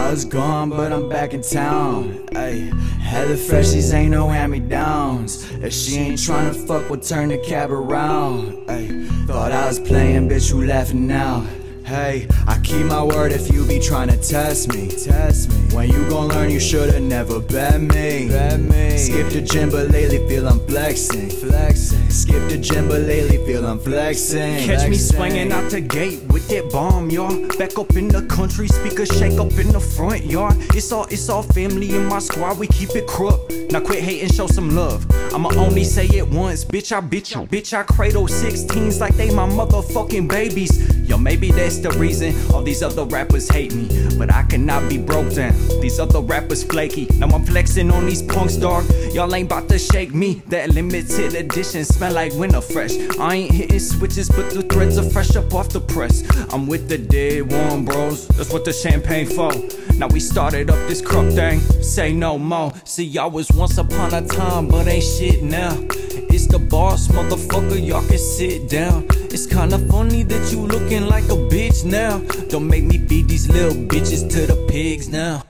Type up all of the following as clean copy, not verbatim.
I was gone, but I'm back in town. Ayy, hella fresh, these ain't no hand-me-downs. If she ain't tryna fuck, we'll turn the cab around. Ayy, thought I was playing, bitch, you laughing now. Hey, I keep my word if you be tryna test me. When you gon' learn, you shoulda never bet me. Skip the gym, but lately feel I'm flexing. Skip the gym, but lately feel I'm flexing. Catch me swinging out the gate with that bomb, y'all. Back up in the country, speakers shake up in the front yard. It's all family in my squad, we keep it crook. Now quit hating, show some love. I'ma only say it once, bitch, I cradle 16s like they my motherfucking babies. Yo, maybe that's the reason all these other rappers hate me, but I cannot be broke down. These other rappers flaky. Now I'm flexing on these punks, dog. Y'all ain't bout to shake me. That limited edition smell like winter fresh. I ain't hitting switches, but the threads are fresh up off the press. I'm with the dead warm bros, that's what the champagne for. Now we started up this crook thing, say no more. See, y'all was once upon a time, but ain't shit now. It's the boss, motherfucker, y'all can sit down. It's kinda funny that you looking like a bitch now. Don't make me feed these little bitches to the pigs now.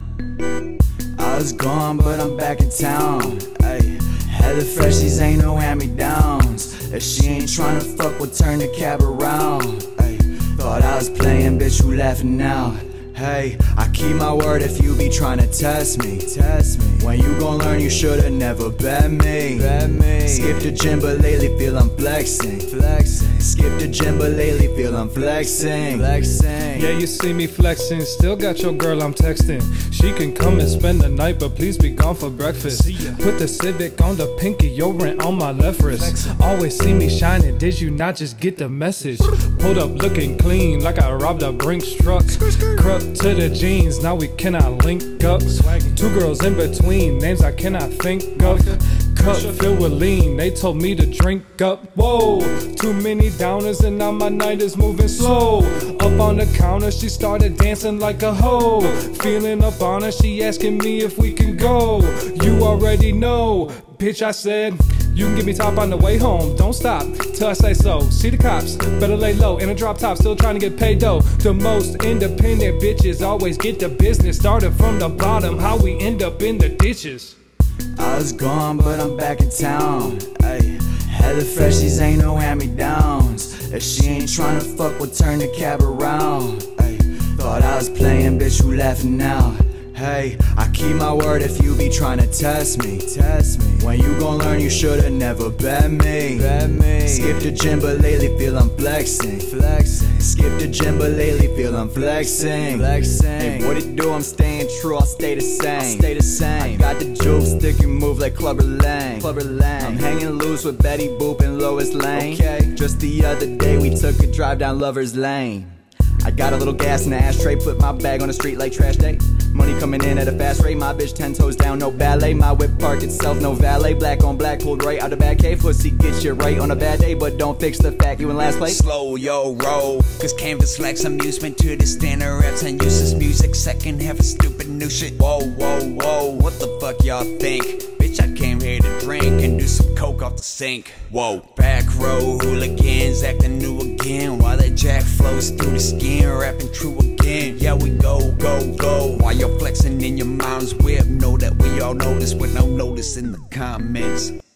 I was gone, but I'm back in town. Ayy, hella fresh, these ain't no hand-me-downs. If she ain't tryna fuck, we'll turn the cab around. Ayy, thought I was playing, bitch, you laughing now. Hey, I keep my word if you be tryna test me. When you gon' learn, you shoulda never bet me. Skip the gym, but lately feel I'm flexing. Skip the gym, but lately feel I'm flexing. Yeah, you see me flexing, still got your girl I'm texting. She can come and spend the night, but please be gone for breakfast. Put the Civic on the pinky, your rent on my left wrist. Always see me shining, did you not just get the message? Pulled up looking clean, like I robbed a Brinks truck. Crook to the jeans, now we cannot link up. Two girls in between, names I cannot think of. Cup filled with lean, they told me to drink up. Whoa, too many downers and now my night is moving slow. Up on the counter, she started dancing like a hoe. Feeling up on her, she asking me if we can go. You already know, bitch, I said you can give me top on the way home, don't stop till I say so. See the cops, better lay low in a drop top, still trying to get paid though. The most independent bitches always get the business started from the bottom, how we end up in the ditches. I was gone, but I'm back in town. Ayy, hella fresh, these ain't no hand-me-downs. If she ain't tryna fuck, we'll turn the cab around. Ayy, thought I was playing, bitch, you laughing now. Hey, I keep my word if you be tryna test me. When you gon' learn, you shoulda never bet me. Skip the gym, but lately feel I'm flexing. Skip the gym, but lately feel I'm flexing. Hey, what it do? I'm staying true, I'll stay the same. I got the juice, stick and move like Clubber Lang. I'm hanging loose with Betty Boop and Lois Lane. Just the other day we took a drive down Lover's Lane. I got a little gas in the ashtray, put my bag on the street like trash day. Money coming in at a fast rate, my bitch 10 toes down, no ballet. My whip park itself, no valet. Black on black, pulled right out the back cave. Pussy get you right on a bad day, but don't fix the fact you in last place. Slow yo roll, cause canvas lacks amusement to the standard raps and useless music. Second half of stupid new shit. Whoa, what the fuck y'all think? Bitch, I came here to drink and do some coke off the sink. Whoa, back row hooligans acting new again, while that jack flows through the skin, rapping true again. Yeah, we go. While you're flexing in your mom's whip, know that we all know this with no notice in the comments.